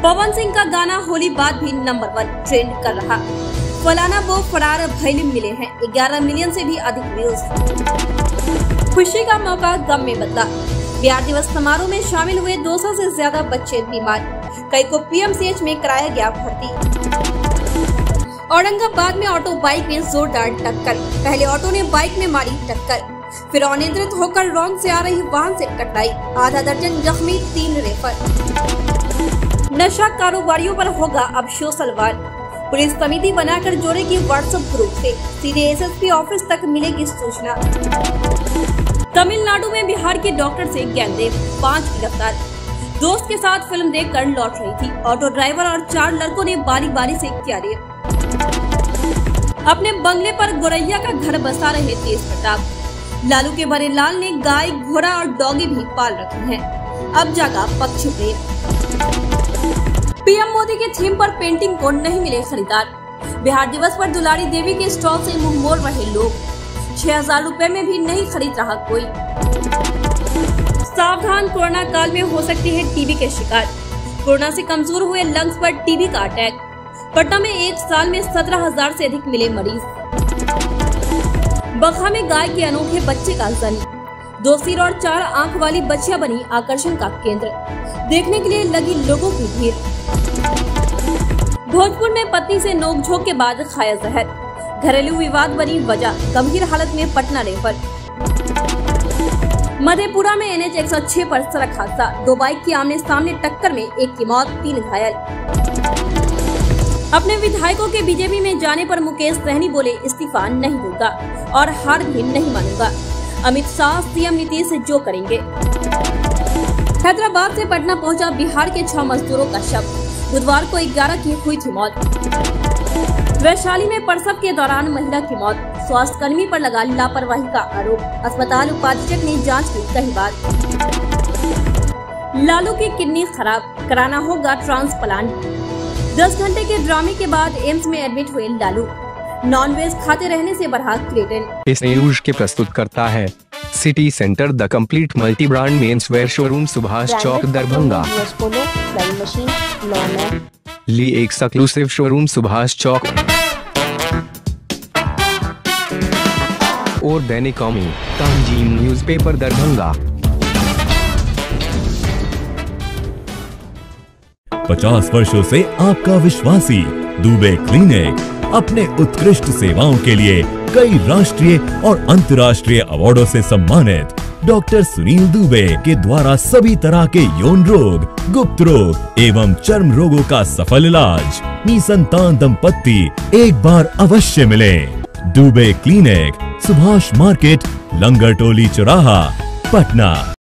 पवन सिंह का गाना होली बाद भी नंबर 1 ट्रेंड कर रहा। फलाना वो फरार भैली मिले हैं 11 मिलियन से भी अधिक व्यूज। खुशी का मौका गम में बदला। बिहार दिवस समारोह में शामिल हुए 200 से ज्यादा बच्चे बीमार, कई को पीएमसीएच में कराया गया भर्ती। औरंगाबाद में ऑटो बाइक में जोरदार टक्कर। पहले ऑटो ने बाइक में मारी टक्कर, फिर अनियंत्रित होकर रौंद से आ रही वाहन से टकराई। आधा दर्जन जख्मी, 3 रेफर। नशा कारोबारियों पर होगा अब सोशल वार। पुलिस समिति बनाकर जोड़ेगी व्हाट्सएप ग्रुप से, सीधे एसएसपी ऑफिस तक मिलेगी सूचना। तमिलनाडु में बिहार के डॉक्टर से गैंगरेप, 5 गिरफ्तार। दोस्त के साथ फिल्म देखकर लौट रही थी। ऑटो ड्राइवर और 4 लड़कों ने बारी बारी से किया रेप। अपने बंगले पर गोरैया का घर बसा रहे तेज प्रताप। लालू के बड़े लाल ने गाय, घोड़ा और डॉगी भी पाल रखे हैं। अब जागा पक्षी प्रेम। पीएम मोदी के थीम पर पेंटिंग को नहीं मिले खरीदार। बिहार दिवस पर दुलारी देवी के स्टॉल से मुंह मोड़ रहे लोग। 6000 रुपए में भी नहीं खरीद रहा कोई। सावधान, कोरोना काल में हो सकती है टीबी के शिकार। कोरोना से कमजोर हुए लंग्स पर टीबी का अटैक। पटना में एक साल में 17,000 से अधिक मिले मरीज। बखा में गाय के अनोखे बच्चे का जन्म। 2 सिर और 4 आंख वाली बच्चियां बनी आकर्षण का केंद्र। देखने के लिए लगी लोगों की भीड़। भोजपुर में पत्नी से नोकझोंक के बाद खाया जहर। घरेलू विवाद बनी वजह, गंभीर हालत में पटना रेफर। मधेपुरा में NH 106 पर सड़क हादसा। 2 बाइक की आमने सामने टक्कर में 1 की मौत, 3 घायल। अपने विधायकों के बीजेपी में जाने पर मुकेश सहनी बोले, इस्तीफा नहीं दूंगा और हार भी नहीं मानूंगा। अमित शाह, सीएम नीतीश जो करेंगे। हैदराबाद से पटना पहुंचा बिहार के 6 मजदूरों का शव। बुधवार को 11 की हुई थी मौत। वैशाली में प्रसव के दौरान महिला की मौत। स्वास्थ्य कर्मी पर लगा लापरवाही का आरोप। अस्पताल उपाधीक्षक ने जांच की कई बार। लालू की किडनी खराब, कराना होगा ट्रांसप्लांट। 10 घंटे के ड्रामे के बाद एम्स में एडमिट हुए लालू। नॉनवेज खाते रहने से बढ़ा क्रिएटिन। इस न्यूज के प्रस्तुत करता है city centre, the complete multi brand men's wear showroom, Subhash Chowk, Darbhanga. Lee exclusive showroom, Subhash Chowk और दैनिक कौमी, तंजीम न्यूज़पेपर, दरभंगा। 50 वर्षों से आपका विश्वासी दुबे क्लिनिक अपने उत्कृष्ट सेवाओं के लिए कई राष्ट्रीय और अंतर्राष्ट्रीय अवार्डों से सम्मानित डॉक्टर सुनील दुबे के द्वारा सभी तरह के यौन रोग, गुप्त रोग एवं चर्म रोगों का सफल इलाज। निसंतान दंपत्ति एक बार अवश्य मिले। दुबे क्लिनिक, सुभाष मार्केट, लंगर टोली चौराहा, पटना।